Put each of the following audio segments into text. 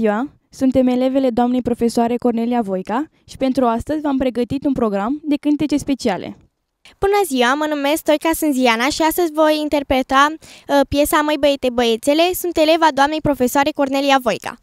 ziua! Suntem elevele doamnei profesoare Cornelia Voica și pentru astăzi v-am pregătit un program de cântece speciale. Bună ziua, mă numesc Stoica Sânziana și astăzi voi interpreta piesa Măi băiete băiețele. Sunt eleva doamnei profesoare Cornelia Voica.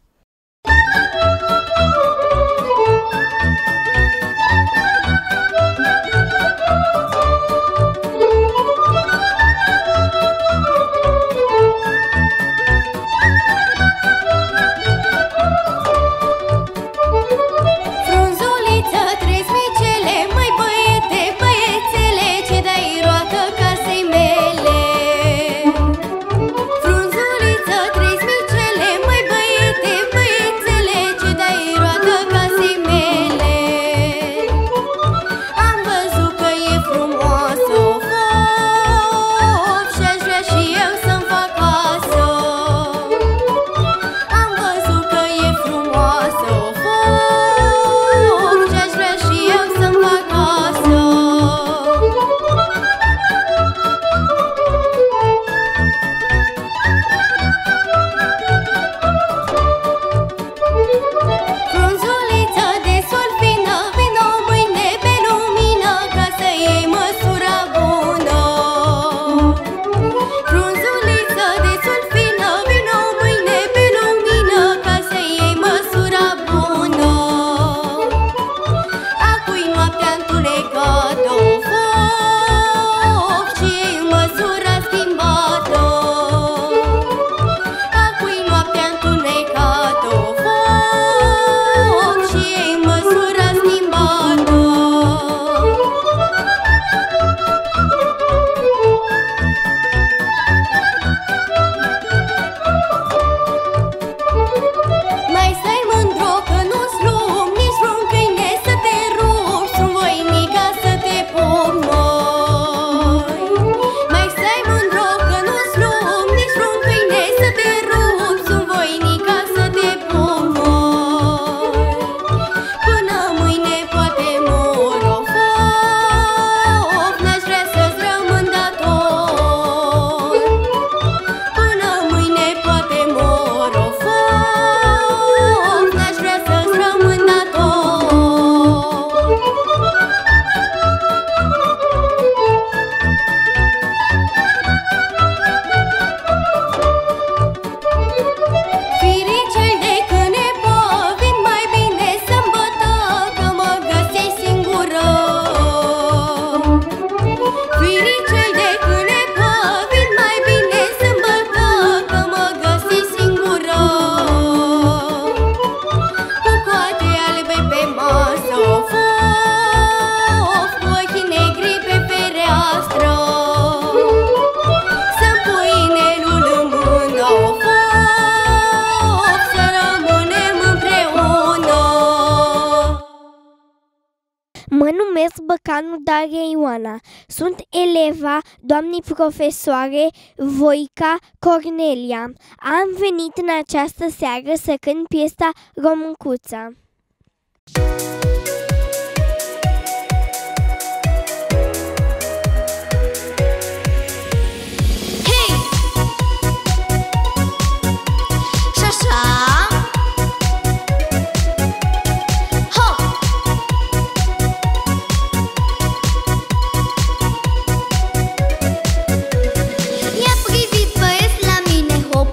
Mă numesc Băcanu Daria Ioana. Sunt eleva doamnei profesoare Voica Cornelia. Am venit în această seară să cânt piesa Româncuța.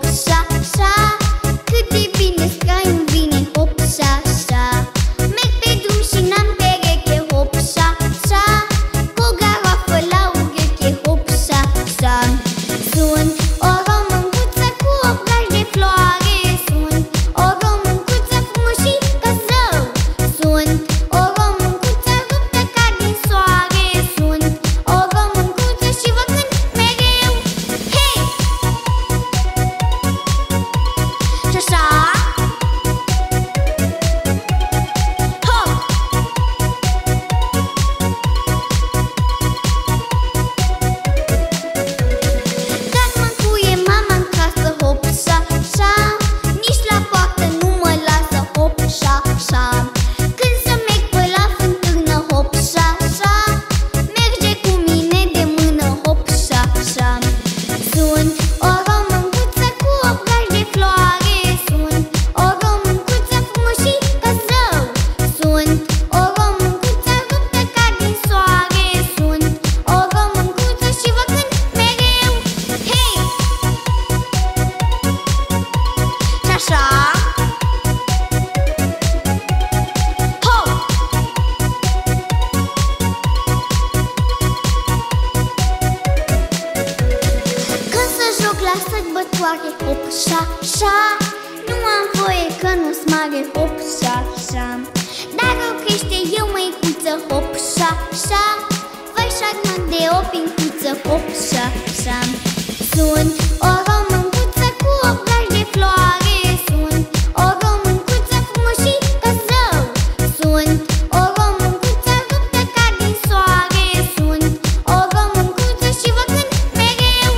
Cât de bine că îmi vine hop, așa, așa. Merg pe și așa. Nu am voie că nu-s mare, hop și așa. Dacă crește eu măicuță, hop și așa. Vai șarmă de o pincuță, hop și așa. Sunt o româncuță cu obraj de floare. Sunt o româncuță frumoșică zău. Sunt o româncuță ruptă ca din soare. Sunt o româncuță și vă cânt mereu.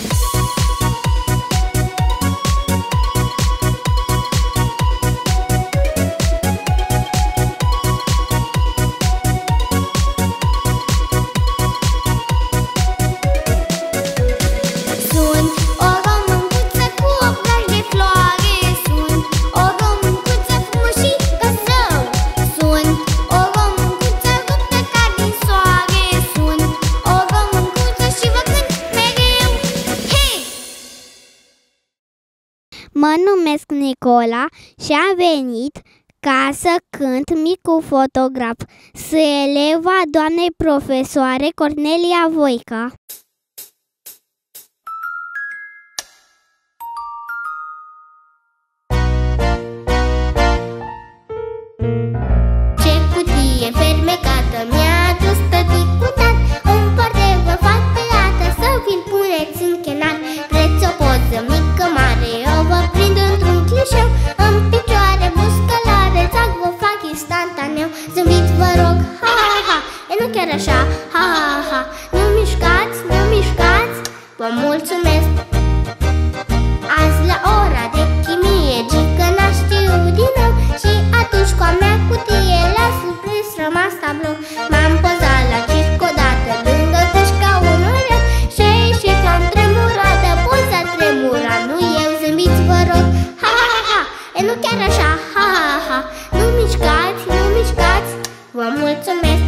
Sunt o româncuță cu obraj de floare. Sunt o româncuță frumoșică zău. Sunt o româncuță ruptă ca din soare. Sunt o româncuță și vă cânt mereu. Hei! Mă numesc Nicola și am venit ca să cânt micul fotograf. Sunt eleva doamnei profesoare Cornelia Voica. Ce cutie fermecată mi-a adus tăticul dat. Un păr de văfat pe lată, să vi-l puneți în chenar. Vreți o poză mică, mare, o vă prind într-un clișeu. În picioare, muscălare, țac vă fac instantaneu. Zâmbiți, vă rog, ha, ha, ha, e nu chiar așa, ha, ha, ha. Nu mișcați, nu mișcați, vă mulțumesc. Azi la ora de chimie, gică n-a știut din nou. Și atunci cu a mea cutie, la surprins rămas tablou. M-am pozat la circ odată, lângă cășca unul rău. Și și am tremurată, poza tremura, nu eu. Zâmbiți, vă rog, ha, ha, ha, ha, e nu chiar așa, ha, ha, ha. Nu mișcați, nu mișcați, vă mulțumesc.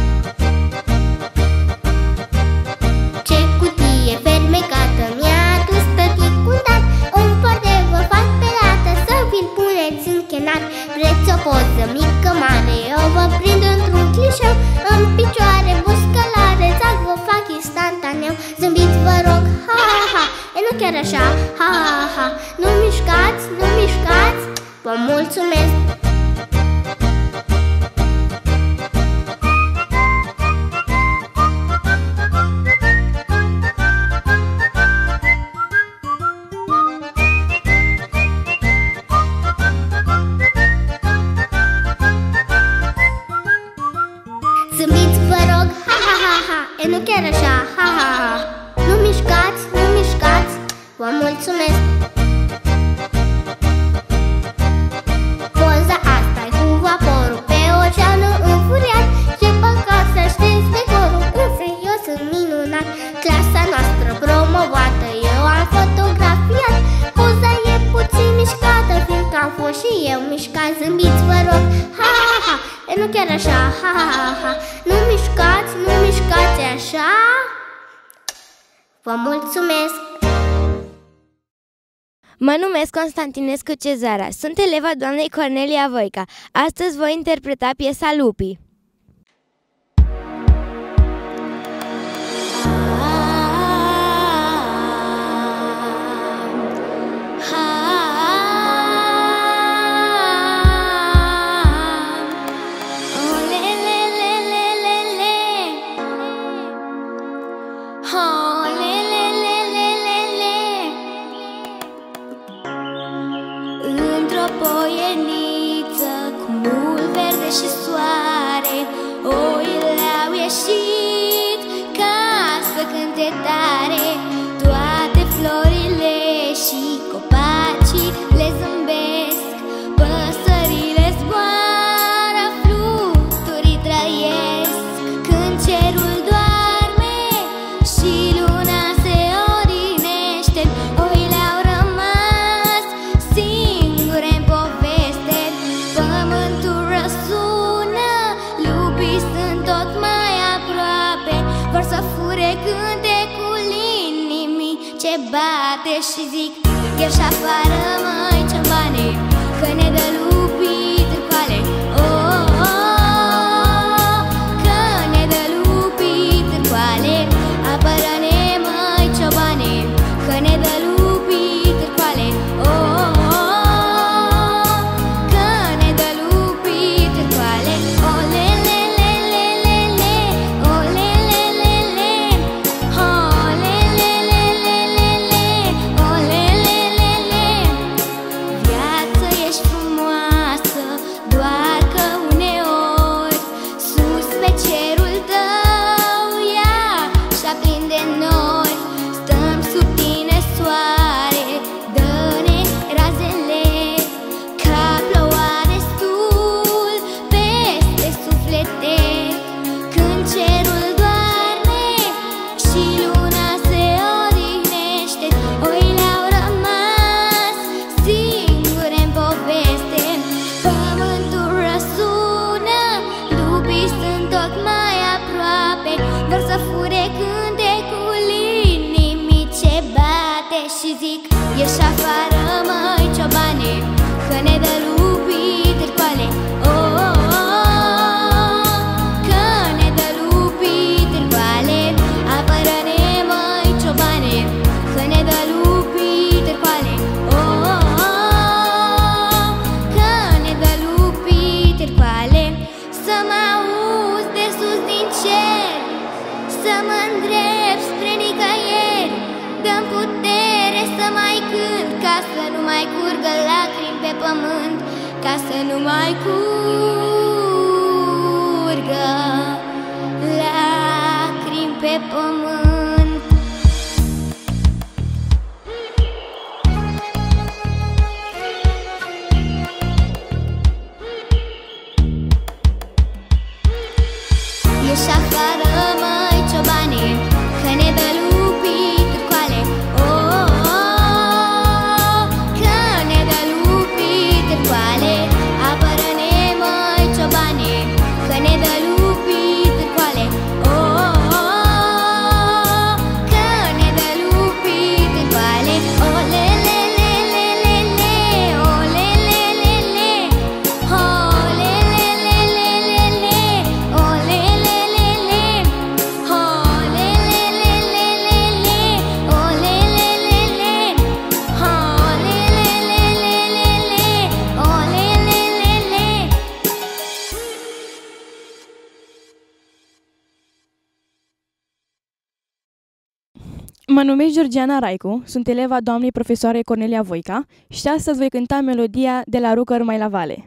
Ce cutie fermecată mi-a adus tăticul dat. Un păr de văfat pe lată, să vi-l puneți în chenar. Vreți o poză mică, mare, o vă prind într-un clișeu. În picioare, muscălare, țac vă fac instantaneu. Zâmbiți, vă rog, ha, ha, ha, e nu chiar așa, ha, ha, ha. Nu mișcați, nu mișcați, vă mulțumesc. Zâmbiți, vă rog, ha, ha, ha, ha, e nu chiar așa, ha, ha, ha. Nu mișcați, nu mișcați, vă mulțumesc. Poza asta-i cu vaporul pe oceanul înfuriat. Ce păcat să știți decorul, însă eu sunt minunat. Clasa noastră promovată, eu am fotografiat. Poza e puțin mișcată, fiindcă am fost și eu mișcat. Zâmbiți, vă rog, ha, ha, ha, e nu chiar așa, ha, ha, ha, ha. Nu mișcați, nu mișcați așa, vă mulțumesc. Mă numesc Constantinescu Cezara, sunt eleva doamnei Cornelia Voica. Astăzi voi interpreta piesa Lupii. Într-o poieniță cu mult verde și soare, oile au ieșit ca să cânte tare. Toate florile și copacii le zâmbesc, păsările zboară, fluturii trăiesc. Când cerul doarme și luna se odinește, oile au rămas singure în poveste. Pământul răsună, lupii sunt tot mai aproape, vor să fure cântecul inimii ce bate și zic: ieși afară, măi, ciobane, că ne dă lupii târcoale. Oh, oh, oh, că ne dă lupii târcoale. Apără-ne, măi, ciobane, că ne dă lupii târcoale. să mă îndrept spre nicăieri, dă-mi putere să mai cânt, ca să nu mai curgă lacrimi pe pământ, ca să nu mai curgă lacrimi pe pământ. Ieși afară, măi, ciobane, că ne dă lupii târcoale. Oh, oh, oh, că ne dă lupii târcoale. Apără-ne, măi, ciobane, că ne dă lupii târcoale. Oh, oh, oh, că ne dă lupii târcoale. Oh, le, le, le, le, le, le, oh, le, le, le, le, oh, le, le, le, le, le, le, oh, le, le. Mă numesc Georgiana Raicu, sunt eleva doamnei profesoare Cornelia Voica și astăzi voi cânta melodia De la Rucăr mai la vale.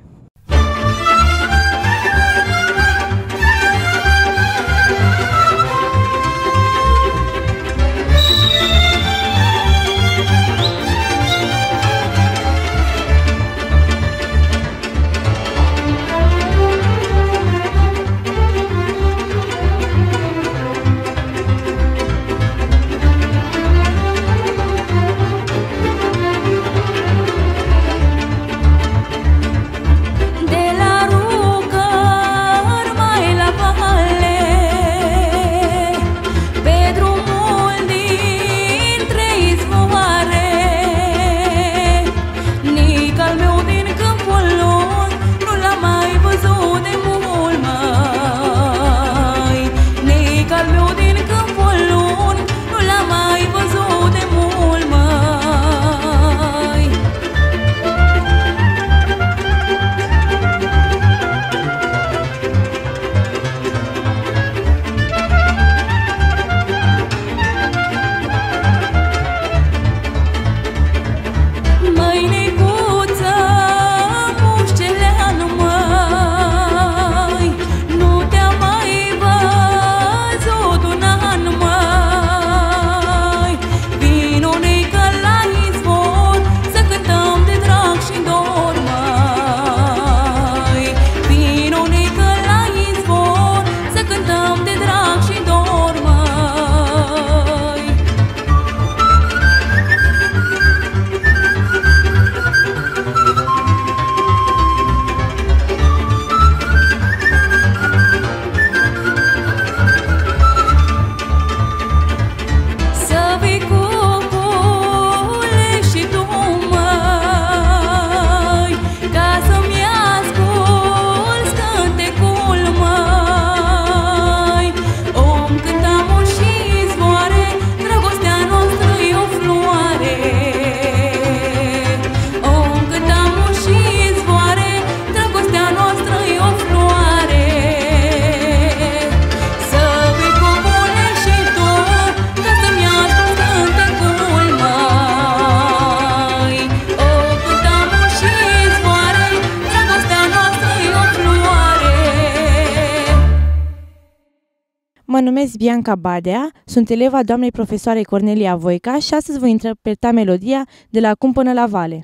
Mă numesc Bianca Badea, sunt eleva doamnei profesoare Cornelia Voica și astăzi voi interpreta melodia De la Cum până la Vale.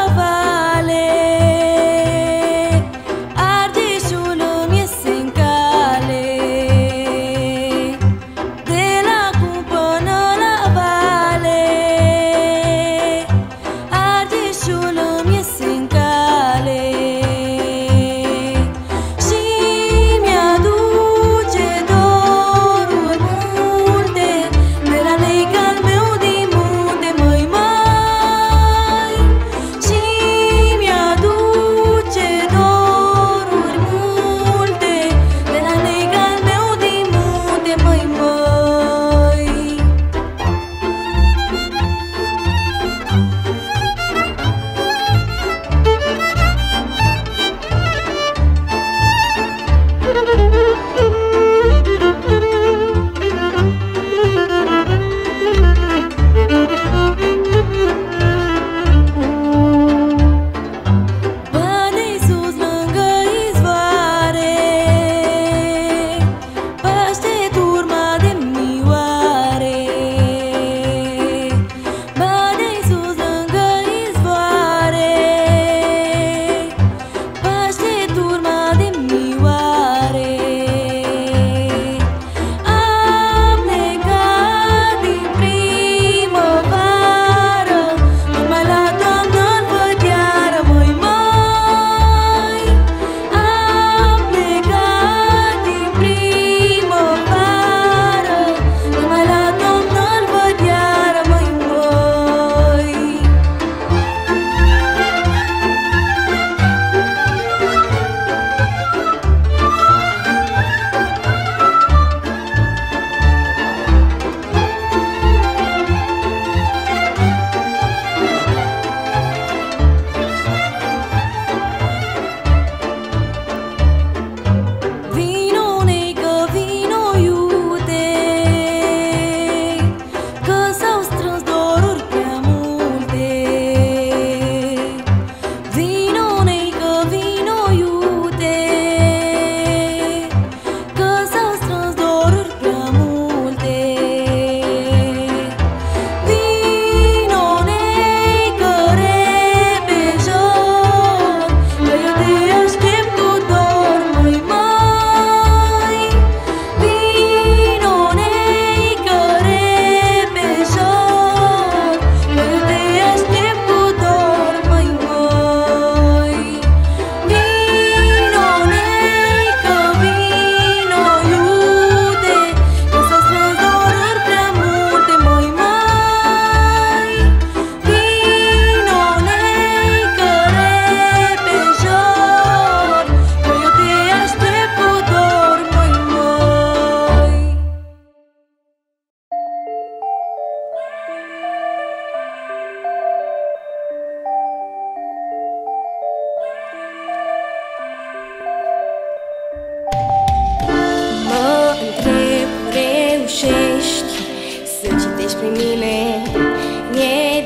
Ardeșul îmi iese în cap.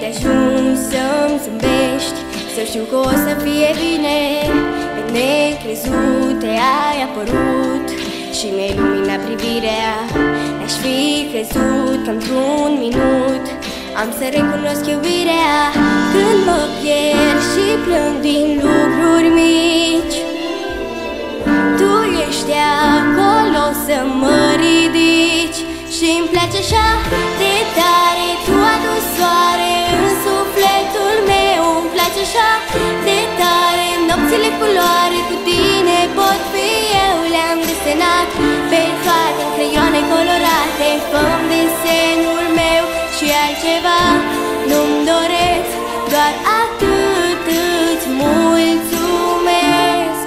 de ajuns să-mi zâmbești, să știu că o să fie bine. Pe necrezute ai apărut și mi-ai luminat privirea. N-aș fi crezut că într-un minut am să recunosc iubirea. Când mă pierd și plâng din lucruri mici, tu ești acolo să mă ridici. Și-mi place așa de tare, tu adus soare în sufletul meu. Îmi place așa de tare, nopțile culoare cu tine pot fi eu. Le-am desenat pe toate în creioane colorate. Fă-mi desenul meu și altceva nu-mi doresc, doar atât îți mulțumesc.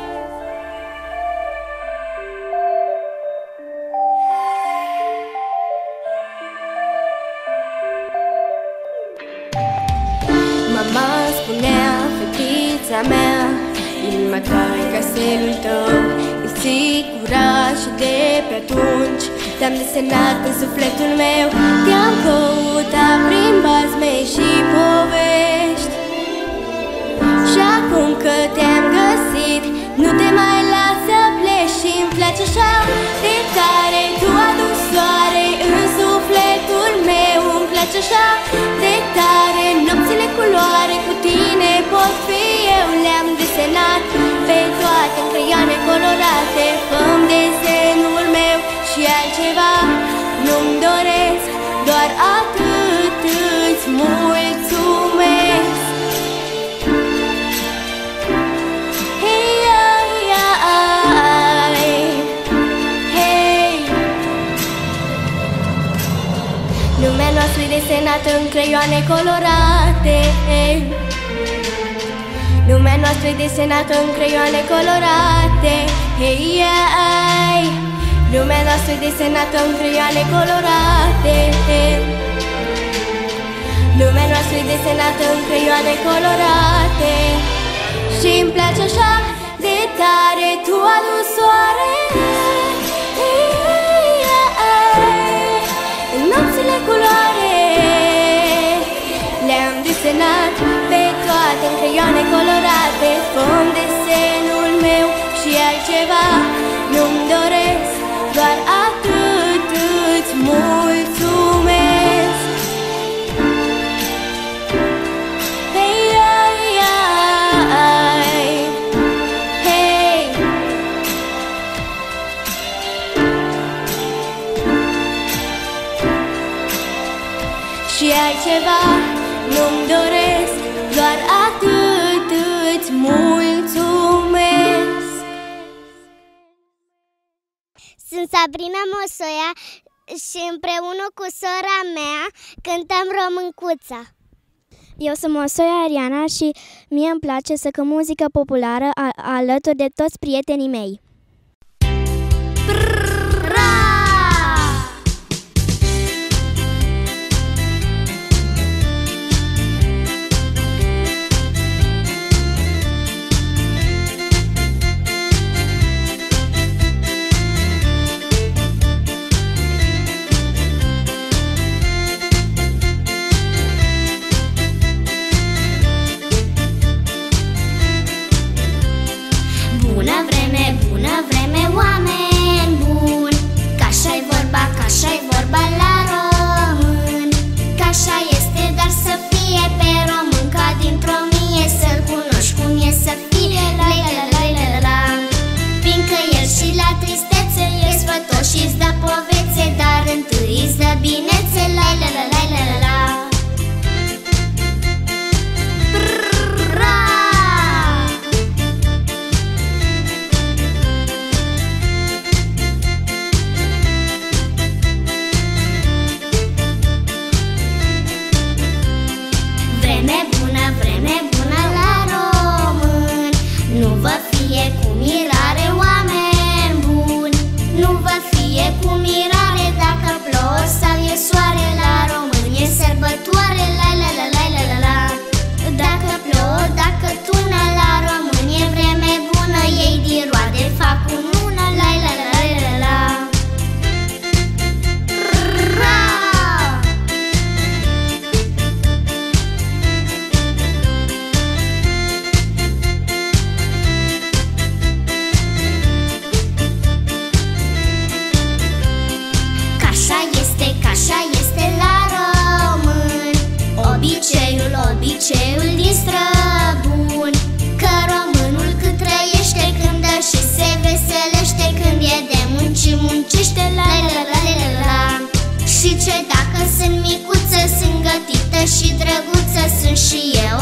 Mama spunea, fetița mea, inima ta e caselul tău. E sigura și de pe atunci te-am desenat în sufletul meu. Te-am căutat prin basme și povești, și acum că te-am găsit, nu te mai las să pleci. Și-mi place așa de tare, tu adus soare în sufletul meu. Îmi place așa de tare, nopțile culoare cu tine pot fi eu. Le-am desenat pe toate în creioane colorate. Fă-mi desenul meu și altceva nu-mi doresc, doar atât îți mulțumesc. Lumea noastră e desenată în creioane colorate. Lumea noastră e desenată în creioane colorate. Hey, yeah. Lumea noastră e desenată în creioane colorate. Lumea noastră e desenată în creioane colorate. Și-mi place așa de tare, tu adus soare în nopțile culoare. Le-am desenat pe toate în creioane colorate. Fă-mi desenul meu și altceva nu-mi doresc, doar atât îți mulțumesc. Hey, yeah, yeah. Hey. Și altceva nu-mi doresc, doar atât îți mulțumesc. Sunt Sabrina Mosoia și împreună cu sora mea cântăm Româncuța. Eu sunt Mosoia Ariana și mie îmi place să cânt muzică populară alături de toți prietenii mei. Bună vreme, bună obiceiul, obiceiul din străbun, că românul cât trăiește când dă și se veselește, când e de muncește, la la la la la la. Și ce dacă sunt micuță, sunt gătită și drăguță, sunt și eu